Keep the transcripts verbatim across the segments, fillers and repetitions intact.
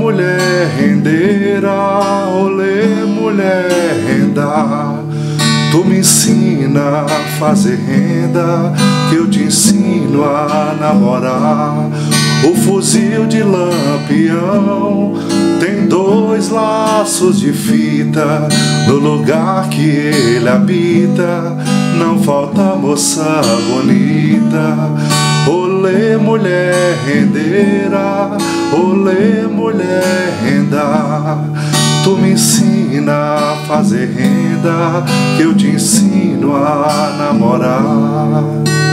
mulher rendeira, olê, mulher renda. Tu me ensina a fazer renda, que eu te ensino a namorar. O fuzil de Lampião tem dois laços de fita. No lugar que ele habita não falta moça bonita. Olê, mulher rendeira, olê, mulher renda. Tu me ensina a fazer renda, que eu te ensino a namorar.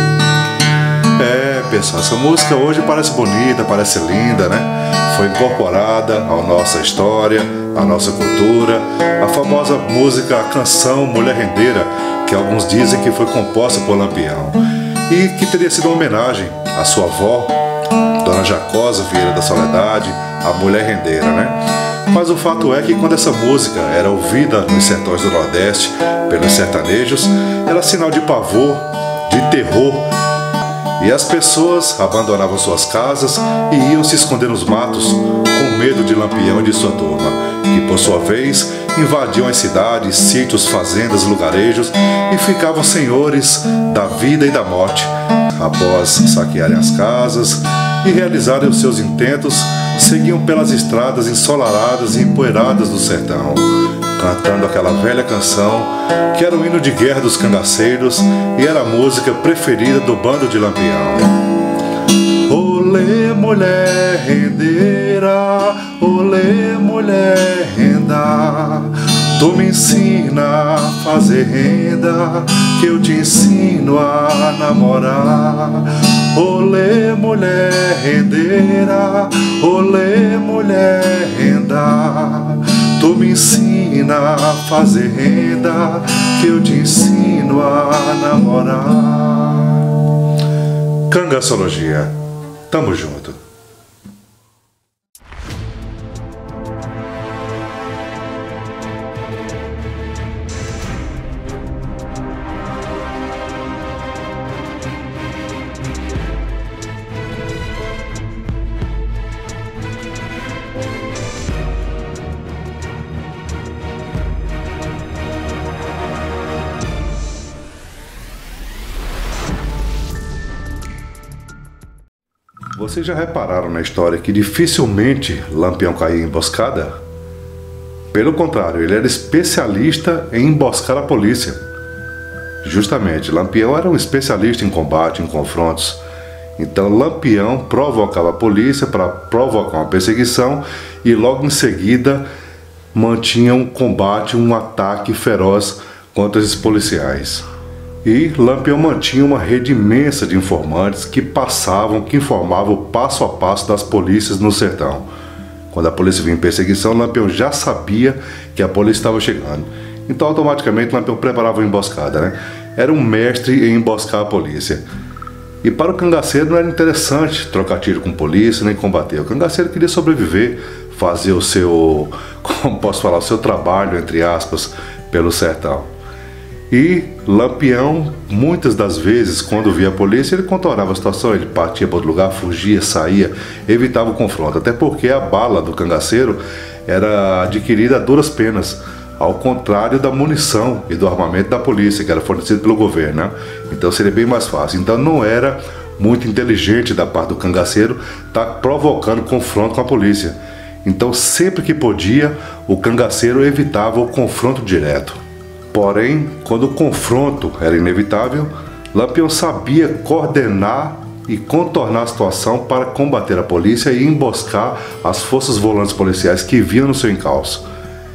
É, pessoal, essa música hoje parece bonita, parece linda, né? Foi incorporada à nossa história, à nossa cultura. A famosa música, a canção Mulher Rendeira, que alguns dizem que foi composta por Lampião e que teria sido uma homenagem à sua avó, Dona Jacosa Vieira da Soledade, a mulher rendeira, né? Mas o fato é que quando essa música era ouvida nos sertões do Nordeste pelos sertanejos, era sinal de pavor, de terror, e as pessoas abandonavam suas casas e iam se esconder nos matos com medo de Lampião e de sua turma, que por sua vez invadiam as cidades, sítios, fazendas, lugarejos e ficavam senhores da vida e da morte após saquearem as casas e realizarem os seus intentos. Seguiam pelas estradas ensolaradas e empoeiradas do sertão, cantando aquela velha canção que era o hino de guerra dos cangaceiros e era a música preferida do bando de Lampião. Olê, mulher rendeira, olê, mulher renda. Tu me ensina a fazer renda, que eu te ensino a namorar. Olê, mulher rendeira, olê, mulher renda. Tu me ensina a fazer renda, que eu te ensino a namorar. Cangaçologia, tamo junto. Vocês já repararam na história que dificilmente Lampião caía em emboscada? Pelo contrário, ele era especialista em emboscar a polícia. Justamente, Lampião era um especialista em combate, em confrontos. Então Lampião provocava a polícia para provocar uma perseguição e logo em seguida mantinha um combate, um ataque feroz contra esses policiais. E Lampião mantinha uma rede imensa de informantes que passavam, que informavam o passo a passo das polícias no sertão. Quando a polícia vinha em perseguição, Lampião já sabia que a polícia estava chegando. Então automaticamente Lampião preparava uma emboscada, né? Era um mestre em emboscar a polícia. E para o cangaceiro não era interessante trocar tiro com polícia nem combater. O cangaceiro queria sobreviver, fazer o seu, como posso falar, o seu trabalho, entre aspas, pelo sertão. E Lampião, muitas das vezes, quando via a polícia, ele contornava a situação, ele partia para outro lugar, fugia, saía, evitava o confronto. Até porque a bala do cangaceiro era adquirida a duras penas, ao contrário da munição e do armamento da polícia, que era fornecido pelo governo, né? Então seria bem mais fácil. Então não era muito inteligente da parte do cangaceiro estar provocando confronto com a polícia. Então sempre que podia, o cangaceiro evitava o confronto direto. Porém, quando o confronto era inevitável, Lampião sabia coordenar e contornar a situação para combater a polícia e emboscar as forças volantes policiais que vinham no seu encalço.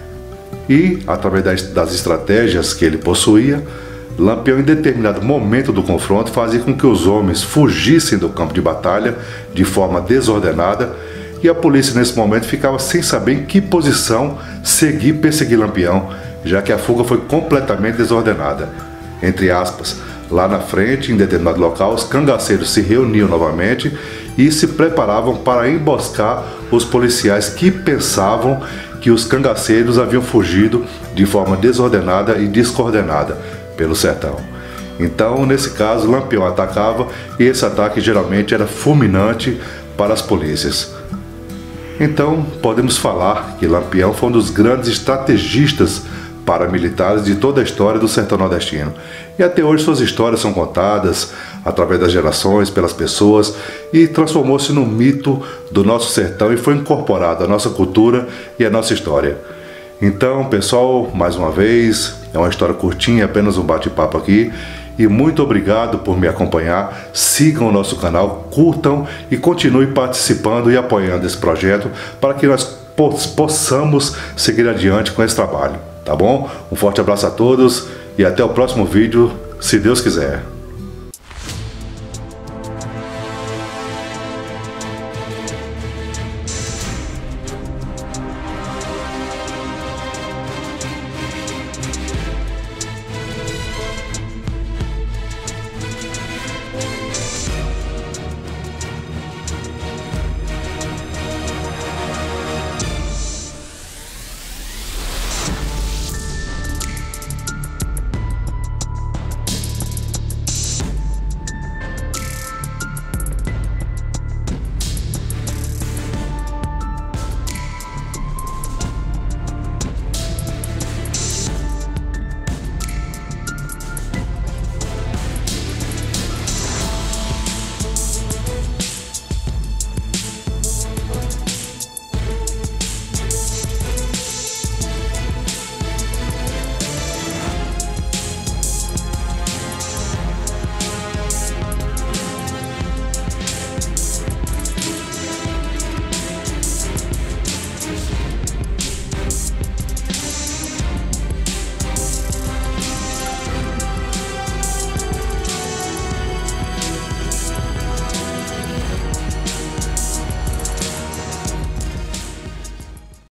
E, através das, das estratégias que ele possuía, Lampião, em determinado momento do confronto, fazia com que os homens fugissem do campo de batalha de forma desordenada e a polícia, nesse momento, ficava sem saber em que posição seguir e perseguir Lampião, já que a fuga foi completamente desordenada. Entre aspas, lá na frente, em determinado local, os cangaceiros se reuniam novamente e se preparavam para emboscar os policiais que pensavam que os cangaceiros haviam fugido de forma desordenada e descoordenada pelo sertão. Então, nesse caso, Lampião atacava e esse ataque geralmente era fulminante para as polícias. Então, podemos falar que Lampião foi um dos grandes estrategistas paramilitares de toda a história do sertão nordestino. E até hoje suas histórias são contadas através das gerações, pelas pessoas, e transformou-se num mito do nosso sertão e foi incorporado à nossa cultura e à nossa história. Então, pessoal, mais uma vez, é uma história curtinha, apenas um bate-papo aqui. E muito obrigado por me acompanhar. Sigam o nosso canal, curtam e continuem participando e apoiando esse projeto para que nós possamos seguir adiante com esse trabalho, tá bom? Um forte abraço a todos e até o próximo vídeo, se Deus quiser.